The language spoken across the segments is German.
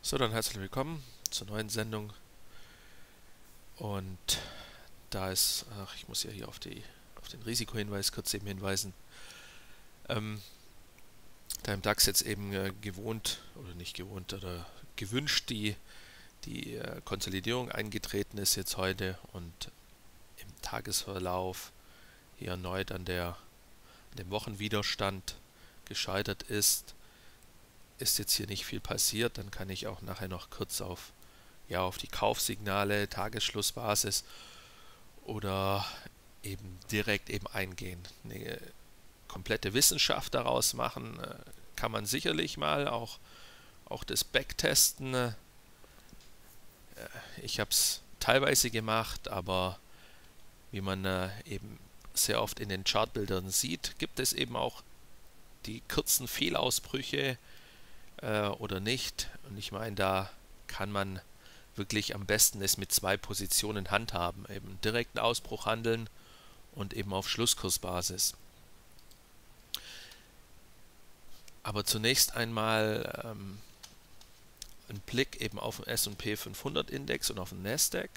So, dann herzlich willkommen zur neuen Sendung. Und ich muss ja hier auf den Risikohinweis kurz eben hinweisen. Da im DAX jetzt eben gewohnt oder nicht gewohnt oder gewünscht die Konsolidierung eingetreten ist jetzt heute und im Tagesverlauf hier erneut an dem Wochenwiderstand gescheitert ist jetzt hier nicht viel passiert. Dann kann ich auch nachher noch kurz auf die Kaufsignale, Tagesschlussbasis oder eben direkt eben eingehen. Eine komplette Wissenschaft daraus machen kann man sicherlich mal, auch das Backtesten. Ich habe es teilweise gemacht, aber wie man eben sehr oft in den Chartbildern sieht, gibt es eben auch die kurzen Fehlausbrüche oder nicht. Und ich meine, da kann man wirklich am besten es mit zwei Positionen handhaben, eben direkten Ausbruch handeln und eben auf Schlusskursbasis. Aber zunächst einmal ein Blick eben auf den S&P 500 Index und auf den Nasdaq.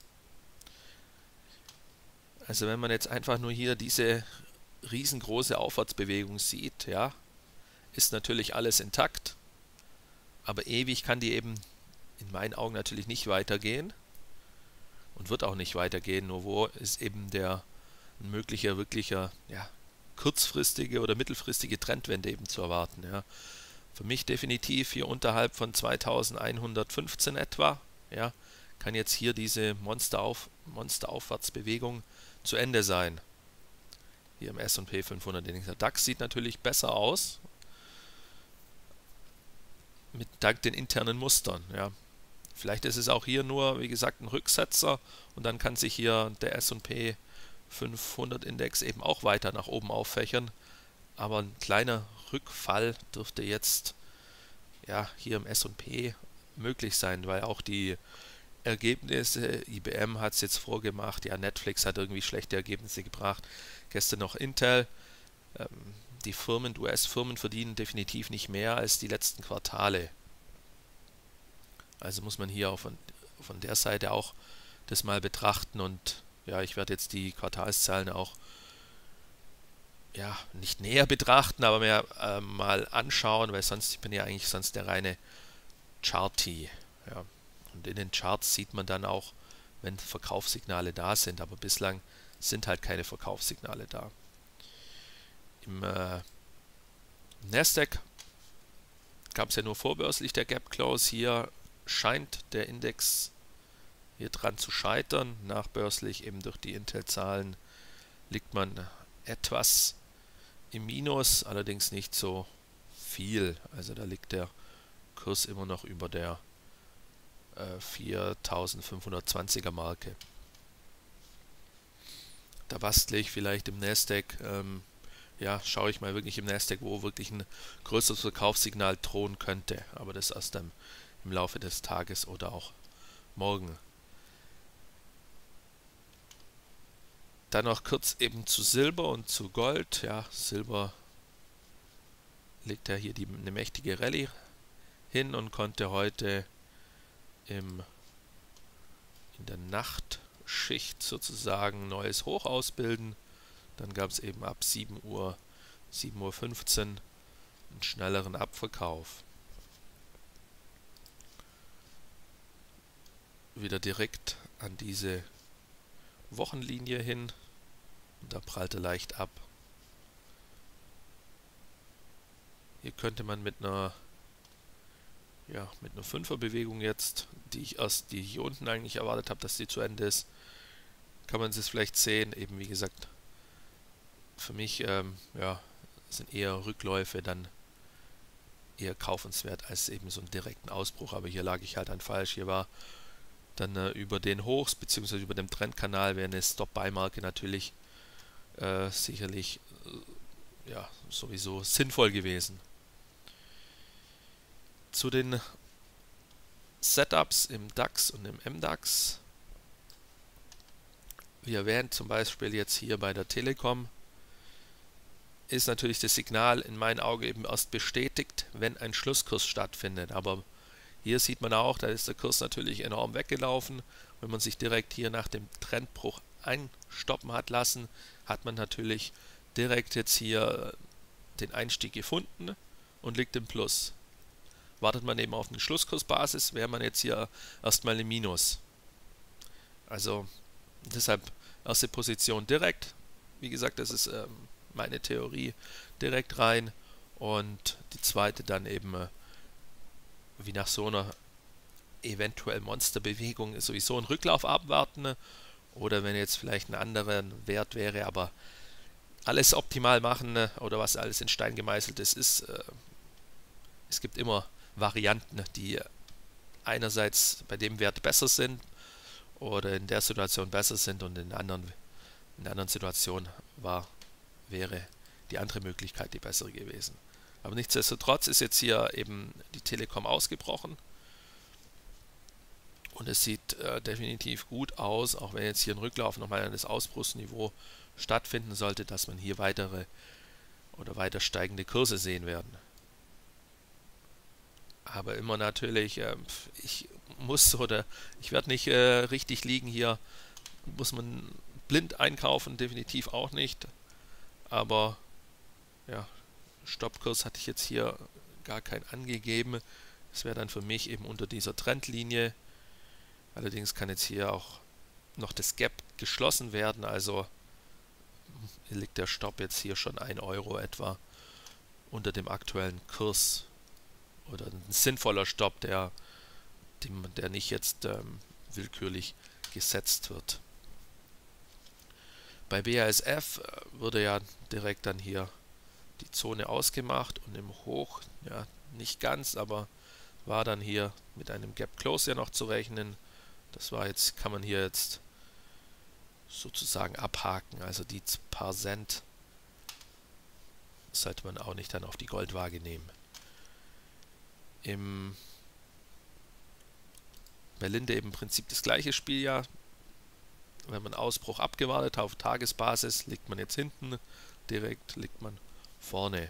Also wenn man jetzt einfach nur hier diese riesengroße Aufwärtsbewegung sieht, ja, ist natürlich alles intakt, aber ewig kann die eben in meinen Augen natürlich nicht weitergehen und wird auch nicht weitergehen, nur wo ist eben ein möglicher, wirklicher, kurzfristige oder mittelfristige Trendwende eben zu erwarten. Ja. Für mich definitiv hier unterhalb von 2115 etwa, ja, kann jetzt hier diese Monsteraufwärtsbewegung zu Ende sein. Hier im S&P 500. Der DAX sieht natürlich besser aus, dank den internen Mustern. Ja. Vielleicht ist es auch hier nur, wie gesagt, ein Rücksetzer und dann kann sich hier der S&P 500 Index eben auch weiter nach oben auffächern. Aber ein kleiner Rückfall dürfte jetzt hier im S&P möglich sein, weil auch die Ergebnisse, IBM hat es jetzt vorgemacht, Netflix hat irgendwie schlechte Ergebnisse gebracht, gestern noch Intel. Die US-Firmen verdienen definitiv nicht mehr als die letzten Quartale. Also muss man hier auch von der Seite auch das mal betrachten und ich werde jetzt die Quartalszahlen auch nicht näher betrachten, aber mehr mal anschauen, weil ich bin ja eigentlich sonst der reine Chartie. Ja. Und in den Charts sieht man dann auch, wenn Verkaufssignale da sind, aber bislang sind halt keine Verkaufssignale da. Im Nasdaq gab es ja nur vorbörslich der Gap Close. Hier scheint der Index hier dran zu scheitern. Nachbörslich eben durch die Intel-Zahlen liegt man etwas im Minus, allerdings nicht so viel. Also da liegt der Kurs immer noch über der 4520er Marke. Da bastle ich vielleicht im Nasdaq, schaue ich mal wirklich im Nasdaq, wo wirklich ein größeres Verkaufssignal drohen könnte. Aber das erst dann im Laufe des Tages oder auch morgen. Dann noch kurz eben zu Silber und zu Gold. Ja, Silber legt ja hier eine mächtige Rallye hin und konnte heute in der Nachtschicht sozusagen neues Hoch ausbilden. Dann gab es eben ab 7:15 Uhr einen schnelleren Abverkauf. Wieder direkt an diese Wochenlinie hin. Und da prallte leicht ab. Hier könnte man mit einer 5er-Bewegung jetzt, die ich hier unten eigentlich erwartet habe, dass die zu Ende ist, kann man es vielleicht sehen. Eben wie gesagt, für mich sind eher Rückläufe dann eher kaufenswert als eben so einen direkten Ausbruch. Aber hier lag ich halt dann falsch. Hier war dann über den Hochs bzw. über dem Trendkanal wäre eine Stop-Buy-Marke natürlich sicherlich sowieso sinnvoll gewesen. Zu den Setups im DAX und im MDAX. Wie erwähnt, zum Beispiel jetzt hier bei der Telekom, ist natürlich das Signal in meinen Augen eben erst bestätigt, wenn ein Schlusskurs stattfindet. Aber Hier sieht man auch, da ist der Kurs natürlich enorm weggelaufen. Wenn man sich direkt hier nach dem Trendbruch einstoppen hat lassen, hat man natürlich direkt jetzt hier den Einstieg gefunden und liegt im Plus. Wartet man eben auf eine Schlusskursbasis, wäre man jetzt hier erstmal im Minus. Also deshalb erste Position direkt. Wie gesagt, das ist meine Theorie, direkt rein. Und die zweite dann eben wie nach so einer eventuell Monsterbewegung sowieso einen Rücklauf abwarten. Oder wenn jetzt vielleicht ein anderer Wert wäre, aber alles optimal machen oder was alles in Stein gemeißelt ist, es gibt immer Varianten, die einerseits bei dem Wert besser sind oder in der Situation besser sind und in der anderen Situation wäre die andere Möglichkeit die bessere gewesen. Aber nichtsdestotrotz ist jetzt hier eben die Telekom ausgebrochen und es sieht definitiv gut aus, auch wenn jetzt hier ein Rücklauf nochmal an das Ausbruchsniveau stattfinden sollte, dass man hier weitere oder weiter steigende Kurse sehen werden. Aber immer natürlich, ich werde nicht richtig liegen hier, muss man blind einkaufen, definitiv auch nicht. Aber ja, Stoppkurs hatte ich jetzt hier gar keinen angegeben. Das wäre dann für mich eben unter dieser Trendlinie. Allerdings kann jetzt hier auch noch das Gap geschlossen werden, also hier liegt der Stopp jetzt hier schon 1 Euro etwa unter dem aktuellen Kurs. Oder ein sinnvoller Stopp, der nicht jetzt willkürlich gesetzt wird. Bei BASF wurde ja direkt dann hier die Zone ausgemacht und im Hoch, ja nicht ganz, aber war dann hier mit einem Gap Close ja noch zu rechnen. Das war jetzt, kann man hier jetzt sozusagen abhaken, also die paar Cent sollte man auch nicht dann auf die Goldwaage nehmen. Bei Linde eben im Prinzip das gleiche Spiel ja. Wenn man Ausbruch abgewartet auf Tagesbasis, liegt man jetzt hinten, direkt liegt man vorne.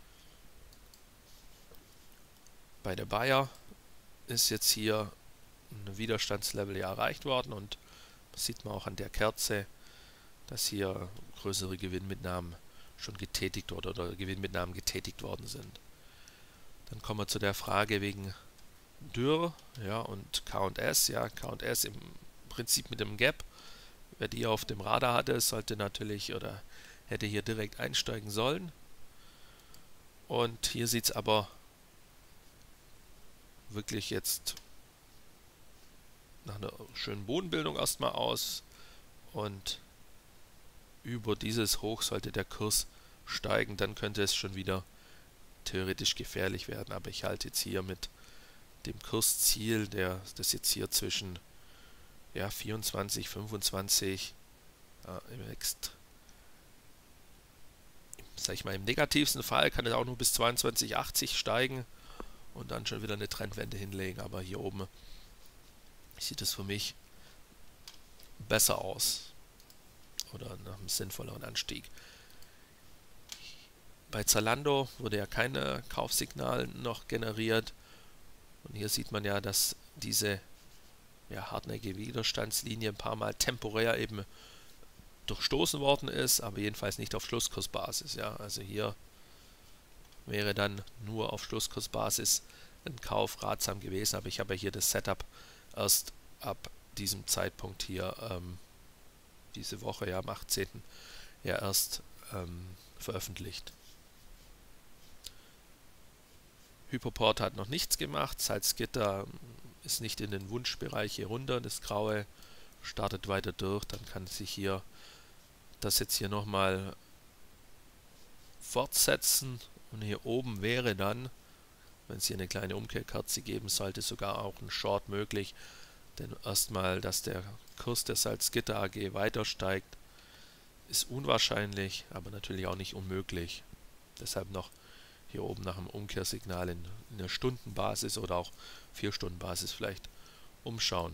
Bei der Bayer ist jetzt hier ein Widerstandslevel ja erreicht worden und das sieht man auch an der Kerze, dass hier größere Gewinnmitnahmen schon getätigt oder Gewinnmitnahmen getätigt worden sind. Dann kommen wir zu der Frage wegen Dürr, ja, und K&S. Ja, K&S im Prinzip mit dem Gap. Wer die auf dem Radar hatte, sollte natürlich oder hätte hier direkt einsteigen sollen. Und hier sieht es aber wirklich jetzt nach einer schönen Bodenbildung erstmal aus. Und über dieses Hoch sollte der Kurs steigen, dann könnte es schon wieder theoretisch gefährlich werden, aber ich halte jetzt hier mit dem Kursziel, das jetzt hier zwischen 24, 25 im negativsten Fall kann es auch nur bis 22,80 steigen und dann schon wieder eine Trendwende hinlegen, aber hier oben sieht es für mich besser aus oder nach einem sinnvolleren Anstieg. Bei Zalando wurde ja kein Kaufsignal noch generiert. Und hier sieht man ja, dass diese hartnäckige Widerstandslinie ein paar Mal temporär eben durchstoßen worden ist, aber jedenfalls nicht auf Schlusskursbasis. Ja, also hier wäre dann nur auf Schlusskursbasis ein Kauf ratsam gewesen, aber ich habe hier das Setup erst ab diesem Zeitpunkt hier, diese Woche, am 18. erst veröffentlicht. Hypoport hat noch nichts gemacht, Salzgitter ist nicht in den Wunschbereich hier runter, das Graue startet weiter durch, dann kann sich hier das jetzt hier nochmal fortsetzen und hier oben wäre dann, wenn es hier eine kleine Umkehrkerze geben sollte, sogar auch ein Short möglich, denn erstmal, dass der Kurs der Salzgitter AG weiter steigt, ist unwahrscheinlich, aber natürlich auch nicht unmöglich. Deshalb noch hier oben nach einem Umkehrsignal in einer Stundenbasis oder auch 4-Stunden-Basis vielleicht umschauen.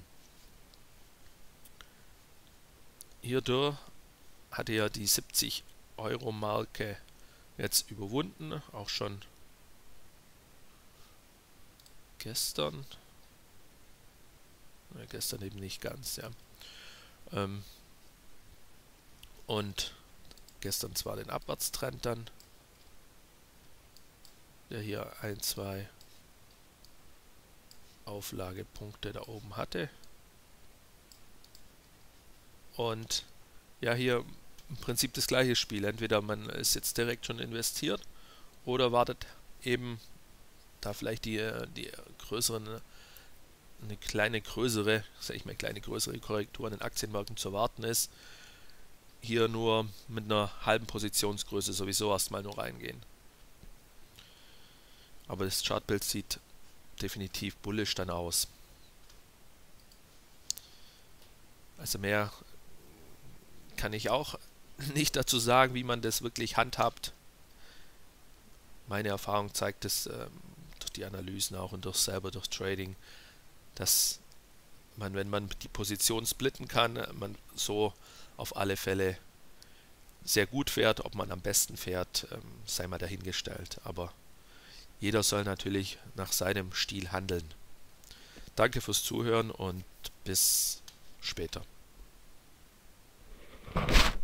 Hier Dürr hatte ja die 70-Euro-Marke jetzt überwunden, auch schon gestern, Gestern eben nicht ganz, ja. Und gestern zwar den Abwärtstrend dann, der hier 1, 2 Auflagepunkte da oben hatte. Und ja, hier im Prinzip das gleiche Spiel. Entweder man ist jetzt direkt schon investiert oder wartet eben, da vielleicht die größeren, eine kleine größere, sag ich mal, kleine größere Korrektur an den Aktienmärkten zu erwarten ist, hier nur mit einer halben Positionsgröße sowieso erstmal nur reingehen. Aber das Chartbild sieht definitiv bullish dann aus. Also mehr kann ich auch nicht dazu sagen, wie man das wirklich handhabt. Meine Erfahrung zeigt es durch die Analysen auch und durch Trading, dass man, wenn man die Position splitten kann, man so auf alle Fälle sehr gut fährt. Ob man am besten fährt, sei mal dahingestellt. Aber jeder soll natürlich nach seinem Stil handeln. Danke fürs Zuhören und bis später.